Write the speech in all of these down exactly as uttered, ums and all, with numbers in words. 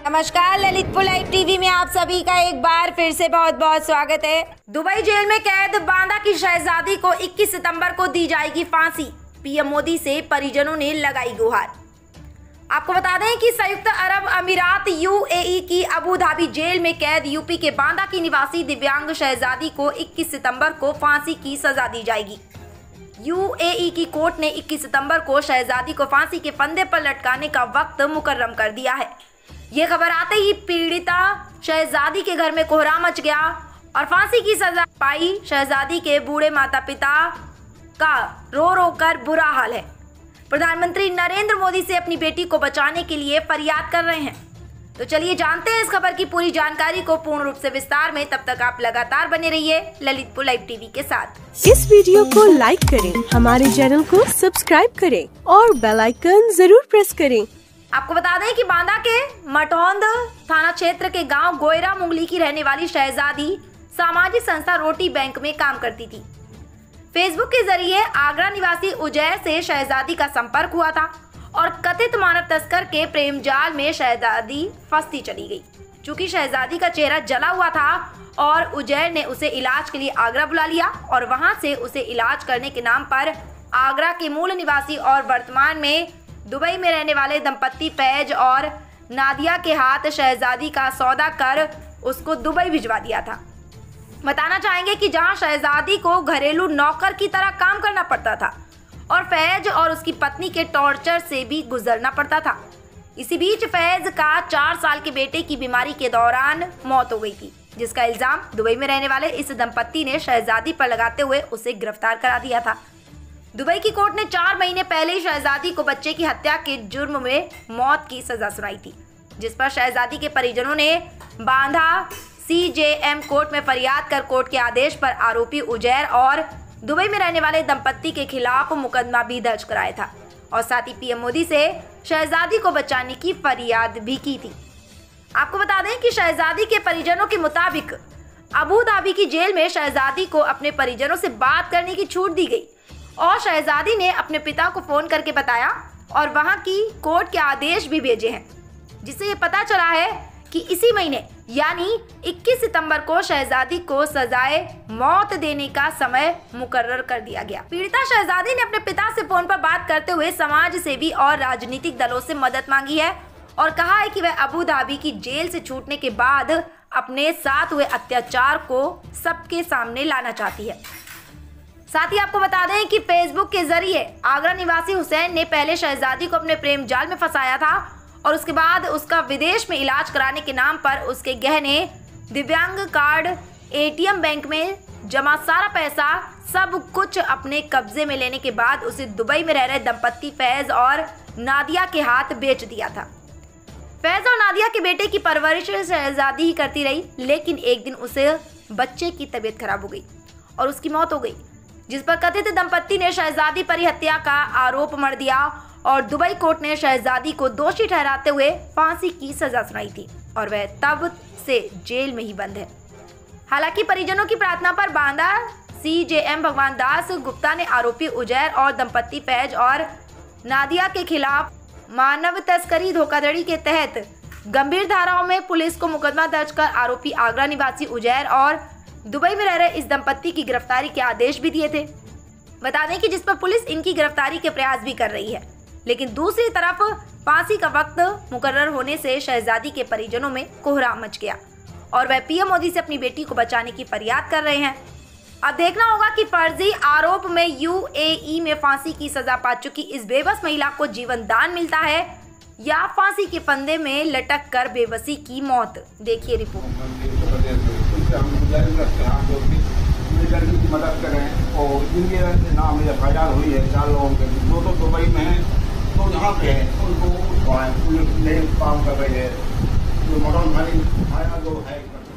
नमस्कार, Lalitpur live TV में आप सभी का एक बार फिर से बहुत बहुत स्वागत है। दुबई जेल में कैद बांदा की शहजादी को इक्कीस सितंबर को दी जाएगी फांसी। पीएम मोदी से परिजनों ने लगाई गुहार। आपको बता दें कि संयुक्त अरब अमीरात यूएई की अबू धाबी जेल में कैद यूपी के बांदा की निवासी दिव्यांग शहजादी को इक्कीस सितंबर को फांसी की सजा दी जाएगी। यूएई की कोर्ट ने इक्कीस सितंबर को शहजादी को फांसी के फंदे पर लटकाने का वक्त मुकर्रम कर दिया है। ये खबर आते ही पीड़िता शहजादी के घर में कोहराम मच गया और फांसी की सजा पाई शहजादी के बूढ़े माता पिता का रो रो कर बुरा हाल है। प्रधानमंत्री नरेंद्र मोदी से अपनी बेटी को बचाने के लिए फरियाद कर रहे हैं। तो चलिए जानते हैं इस खबर की पूरी जानकारी को पूर्ण रूप से विस्तार में। तब तक आप लगातार बने रहिए ललितपुर लाइव टीवी के साथ। इस वीडियो को लाइक करें, हमारे चैनल को सब्सक्राइब करें और बेल आइकन जरूर प्रेस करें। आपको बता दें कि बांदा के मटौंद थाना क्षेत्र के गांव गोयरा मुंगली की रहने वाली शहजादी सामाजिक संस्था रोटी बैंक में काम करती थी। फेसबुक के जरिए आगरा निवासी उजैर से शहजादी का संपर्क हुआ था और कथित मानव तस्कर के प्रेम जाल में शहजादी फंसती चली गई। चूंकि शहजादी का चेहरा जला हुआ था और उजैर ने उसे इलाज के लिए आगरा बुला लिया और वहां से उसे इलाज करने के नाम पर आगरा के मूल निवासी और वर्तमान में दुबई में रहने वाले दंपत्ति फैज और नादिया के हाथ शहजादी का सौदा कर उसको दुबई भिजवा दिया था। बताना चाहेंगे कि जहां शहजादी को घरेलू नौकर की तरह काम करना पड़ता था और फैज और उसकी पत्नी के टॉर्चर से भी गुजरना पड़ता था। इसी बीच फैज का चार साल के बेटे की बीमारी के दौरान मौत हो गई थी, जिसका इल्जाम दुबई में रहने वाले इस दंपत्ति ने शहजादी पर लगाते हुए उसे गिरफ्तार करा दिया था। दुबई की कोर्ट ने चार महीने पहले ही शहजादी को बच्चे की हत्या के जुर्म में मौत की सजा सुनाई थी, जिस पर शहजादी के परिजनों ने बांदा सीजेएम कोर्ट में फरियाद कर कोर्ट के आदेश पर आरोपी उजैर और दुबई में रहने वाले दंपत्ति के खिलाफ मुकदमा भी दर्ज कराया था और साथ ही पीएम मोदी से शहजादी को बचाने की फरियाद भी की थी। आपको बता दें कि शहजादी के परिजनों के मुताबिक अबू धाबी की जेल में शहजादी को अपने परिजनों से बात करने की छूट दी गई और शहजादी ने अपने पिता को फोन करके बताया और वहां की कोर्ट के आदेश भी भेजे हैं, जिससे ये पता चला है कि इसी महीने यानी इक्कीस सितंबर को शहजादी को सजाए मौत देने का समय मुकर्रर कर दिया गया। पीड़िता शहजादी ने अपने पिता से फोन पर बात करते हुए समाज सेवी और राजनीतिक दलों से मदद मांगी है और कहा है कि वह अबू धाबी की जेल से छूटने के बाद अपने साथ हुए अत्याचार को सबके सामने लाना चाहती है। साथ ही आपको बता दें कि फेसबुक के जरिए आगरा निवासी हुसैन ने पहले शहजादी को अपने प्रेम जाल में फंसाया था और उसके बाद उसका विदेश में इलाज कराने के नाम पर उसके गहने, दिव्यांग कार्ड, एटीएम बैंक में जमा सारा पैसा सब कुछ अपने कब्जे में लेने के बाद उसे दुबई में रह रहे दंपत्ति फैज और नादिया के हाथ बेच दिया था। फैज और नादिया के बेटे की परवरिश शहजादी ही करती रही, लेकिन एक दिन उसे बच्चे की तबीयत खराब हो गई और उसकी मौत हो गई, जिस पर कथित दंपत्ति ने शहजादी पर हत्या का आरोप मढ़ दिया और दुबई कोर्ट ने शहजादी को दोषी ठहराते हुए फांसी की सजा सुनाई थी और वह तब से जेल में ही बंद है। हालांकि परिजनों की प्रार्थना पर बांदा सीजेएम भगवान दास गुप्ता ने आरोपी उजैर और दंपत्ति फैज और नादिया के खिलाफ मानव तस्करी धोखाधड़ी के तहत गंभीर धाराओं में पुलिस को मुकदमा दर्ज कर आरोपी आगरा निवासी उजैर और दुबई में रह रहे इस दंपत्ति की गिरफ्तारी के आदेश भी दिए थे। बता दें कि जिस पर पुलिस इनकी गिरफ्तारी के प्रयास भी कर रही है, लेकिन दूसरी तरफ फांसी का वक्त मुकर्रर होने से शहजादी के परिजनों में कोहराम मच गया और वह पीएम मोदी से अपनी बेटी को बचाने की फरियाद कर रहे हैं। अब देखना होगा कि फर्जी आरोप में यूएई में फांसी की सजा पा चुकी इस बेबस महिला को जीवन दान मिलता है या फांसी के फंदे में लटक कर बेबसी की मौत। देखिए रिपोर्ट। की मदद करें और जिनके नाम एफ आई आर हुई है चार लोगों के, दो तो दुबई में हैं, तो यहाँ पे हैं, उनको उठवाएं, पुलिस नए काम कर रही है, जो मॉडर्न भाई आया जो है।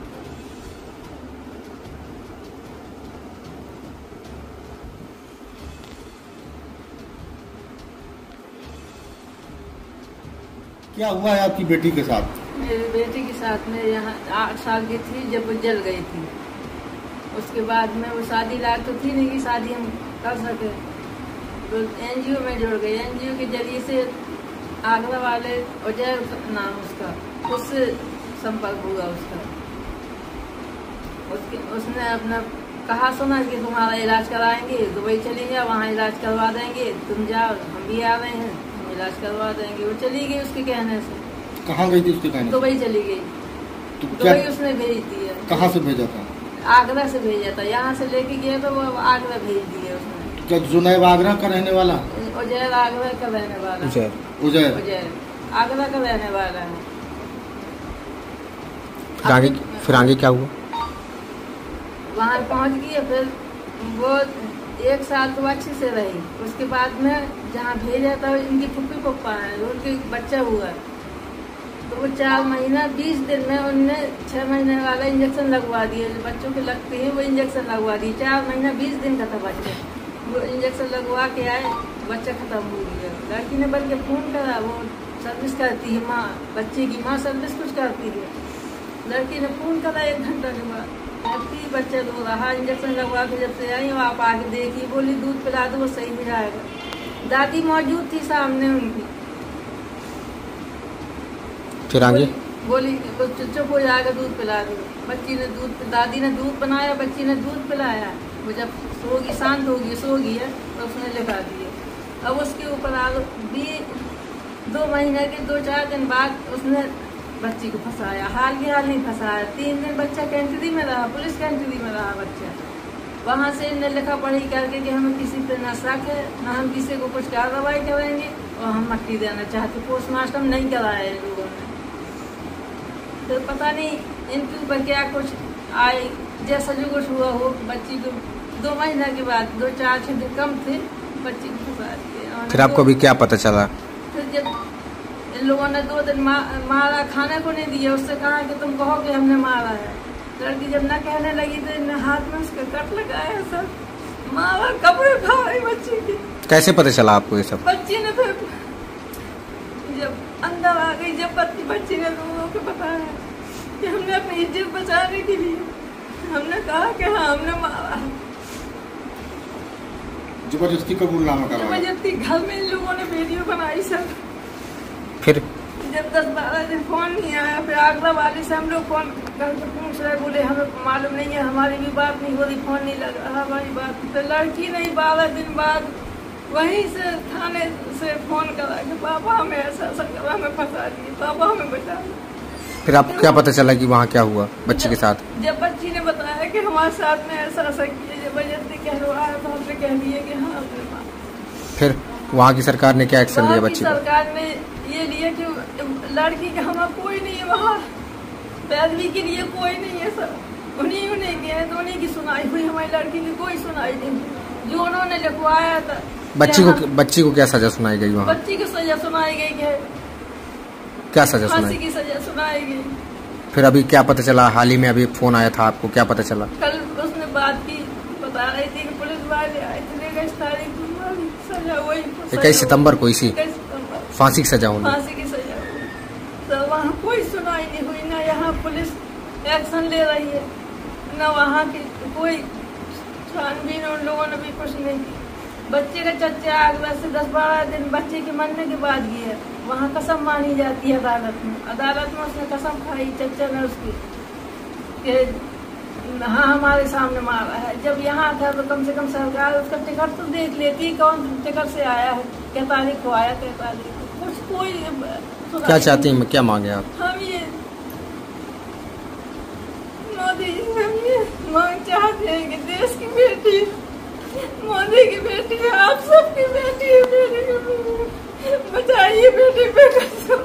क्या हुआ है आपकी बेटी के साथ? मेरी बेटी के साथ में यहाँ आठ साल की थी जब वो जल गई थी। उसके बाद में वो शादी लायक तो थी नहीं कि शादी हम कर सके, तो एनजीओ में जुड़ गई। एनजीओ के जरिए से आगरा वाले उजैर नाम उसका, उससे संपर्क हुआ उसका। उसके उसने अपना कहा सुना कि तुम्हारा इलाज कराएंगे, दुबई चली जाओ, वहाँ इलाज करवा देंगे, तुम जाओ, हम भी आ रहे हैं, हम इलाज करवा देंगे। वो चली गई उसके कहने से। कहाँ गई थी उसके कहने? दुबई चली गई। तो दुबई उसने भेज दिया। कहाँ से भेजा था? आगरा से भेजा था, यहाँ से लेके गया तो वो आगरा भेज दिया उसने। क्या जुनैब आगरा का रहने वाला? उजैर आगरा का रहने वाला। उजैर उजैर उजैर आगरा का रहने वाला है। फिर आगे फिर आगे क्या हुआ? वहाँ पहुँच गई, फिर वो एक साल तो अच्छे से रही। उसके बाद में जहाँ भेजा था इनकी फुप्पी पप्पा है, उनके बच्चा हुआ, तो वो चार महीना बीस दिन में उनने छह महीने वाला इंजेक्शन लगवा दिया। जो बच्चों के लगते हैं वो इंजेक्शन लगवा दिए। चार महीना बीस दिन का था बच्चा, वो इंजेक्शन लगवा के आए, बच्चा खत्म हो गया। लड़की ने बल्कि फोन करा, वो सर्विस करती है माँ, बच्चे की माँ सर्विस कुछ करती है। लड़की ने फोन करा एक घंटा के बाद, लड़की बच्चा रो रहा, इंजेक्शन लगवा के जब से आई आप आके देखी, बोली दूध पिला दो वो सही हो जाएगा। दादी मौजूद थी सामने उनकी। फिर आगे बोली चुप हो जाएगा, दूध पिला दो। बच्ची ने दूध, दादी ने दूध बनाया, बच्ची ने दूध पिलाया। वो जब सोगी, शांत होगी, सोगी है तो उसने लिखा दिया। अब उसके ऊपर आ दो महीने के दो चार दिन बाद उसने बच्ची को फंसाया। हाल के हाल नहीं फंसाया, तीन दिन बच्चा कैंटरी में रहा, पुलिस कैंटरी में रहा बच्चा। वहाँ से इन्हें लिखा पढ़ी करके कि हमें किसी पे न शक है, न हम किसी को कुछ कार्रवाई करेंगे, और हम मट्टी देना चाहते। पोस्टमार्टम नहीं कराया इन लोगों ने। तो पता नहीं इनके ऊपर क्या कुछ आए, जैसा जो कुछ हुआ हो। बच्ची को दो महीना के बाद, दो चार छः दिन कम थे, बच्ची को फंसा दिया। फिर आपको अभी क्या पता चला? फिर जब इन लोगों ने दो दिन मा, मारा, खाने को नहीं दिया, उससे कहा कि तुम कहो कि हमने मारा है। लड़की जब न कहने लगी तो इन्हें हाथ में उसका कट लगाया, सब मारा, कपड़े उठाए बच्ची की। कैसे पता चला आपको ये सब? बच्ची ने फिर जब अंदर आ गई, जब बच्ची बच्ची ने लोगों को बताया कि हमने अपनी इज्जत बचाने के लिए हमने कहा कि हाँ हमने मारा है। जबरदस्ती कबूलनामा कराया। जबरदस्ती घर में इन लोगों ने वीडियो बनाई सब। फिर जब दस बारह दिन फोन नहीं आया, फिर आगरा वाले से हम लोग फोन करके पूछ रहे, बोले हमें मालूम नहीं है, हमारी भी बात नहीं हो रही, फोन नहीं लग रहा हमारी बात। तो लड़की नहीं बारह दिन बाद वहीं से थाने से फोन करा कि पापा हमें ऐसा ऐसा करा, हमें फंसा दिए, पापा हमें बचा दिए। फिर आपको क्या पता चला कि वहाँ क्या हुआ बच्ची के साथ? जब बच्ची ने बताया कि हमारे साथ में ऐसा ऐसा किया, जबरदस्ती कहलवाया, तो हमने कह दिया कि हाँ हमने मारा। फिर वहाँ की सरकार ने क्या एक्शन लिया बच्ची पर? सरकार ने ये लिया कि लड़की के हमारा कोई नहीं है वहाँ, पैरवी के लिए कोई नहीं है, सर उन्हीं उन्हीं के हैं, तो उन्हीं की सुनाई हुई, हमारी लड़की की कोई सुनाई नहीं। जो उन्होंने लिखवाया था। बच्ची को बच्ची को क्या सजा सुनाई गई वहाँ? बच्ची की सजा सुनाई गई है। क्या सजा फांसी सुनाई? की सजा सुनाई गई। फिर अभी क्या पता चला? हाल ही में अभी फोन आया था आपको, क्या पता चला? कल उसने बात की, बता रही थी कि पुलिस वाले आए थे, इक्कीस तारीख को सजा वही इक्कीस सितम्बर को इसी फांसी की सजा होगी। फांसी की सजा हुई, तो वहाँ कोई सुनाई नहीं हुई, ना यहाँ पुलिस एक्शन ले रही है, न वहाँ की कोई छानबीन उन लोगों ने भी कुछ नहीं की। बच्चे का चच्चा आगरा से दस बारह दिन बच्चे के मरने के बाद गया, वहाँ कसम मानी जाती है अदालत में। अदालत में उसने कसम खाई, चच्चा ने उसकी, कि हाँ हमारे सामने मारा है। जब यहाँ था तो कम से कम सरकार उसका टिकट तो देख लेती, कौन टिकट से आया है, क्या तारीख को आया, क्या तारीख को, कुछ कोई। क्या चाहती हैं, क्या मांगे आप? हम ये मोदी जी से हम ये मांग चाहते हैं कि देश की बेटी, मोदी की बेटी है, आप सबकी बेटी है, बेटी को बचाइए, बेटी पे कसम।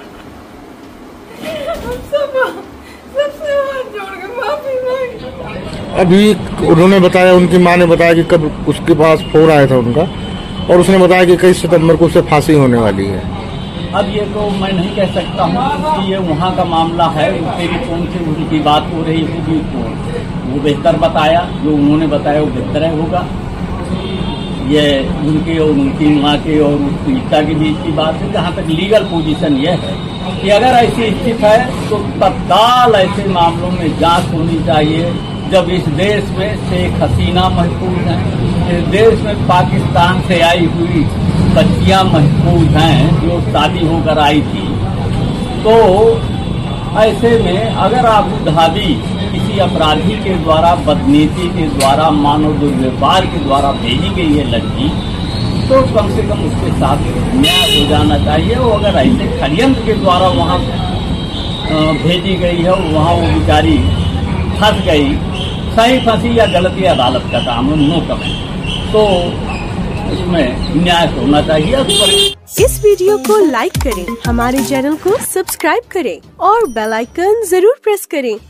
हम सब सबसे हाथ जोड़ के माफी मांगे। अभी उन्होंने बताया, उनकी माँ ने बताया कि कब उसके पास फोन आया था उनका, और उसने बताया कि इक्कीस सितंबर को उसे फांसी होने वाली है। अब ये तो मैं नहीं कह सकता हूँ कि ये वहाँ का मामला है, टेलीफोन से उनकी बात हो रही होगी तो वो बेहतर बताया, जो उन्होंने बताया वो बेहतर होगा। ये उनकी और उनकी माँ के और उसकी पिता के बीच की बात है। जहाँ तक लीगल पोजीशन ये है कि अगर ऐसी स्थिति है तो तत्काल ऐसे मामलों में जांच होनी चाहिए। जब इस देश में शेख हसीना महफूज है, इस देश में पाकिस्तान से आई हुई बच्चियां महफूज हैं जो शादी होकर आई थी, तो ऐसे में अगर आबू धाबी किसी अपराधी के द्वारा, बदनीति के द्वारा, मानव दुर्व्यवहार के द्वारा भेजी गई है लड़की, तो कम से कम उसके साथ न्याय हो जाना चाहिए। और अगर ऐसे षड्यंत्र के द्वारा वहाँ भेजी गई है, वहाँ वो बेचारी फंस गई, सही फंसी या गलती अदालत का काम है, नो कमेंट। तो इसमें न्याय होना चाहिए। इस वीडियो को लाइक करें, हमारे चैनल को सब्सक्राइब करें और बेल आइकन जरूर प्रेस करें।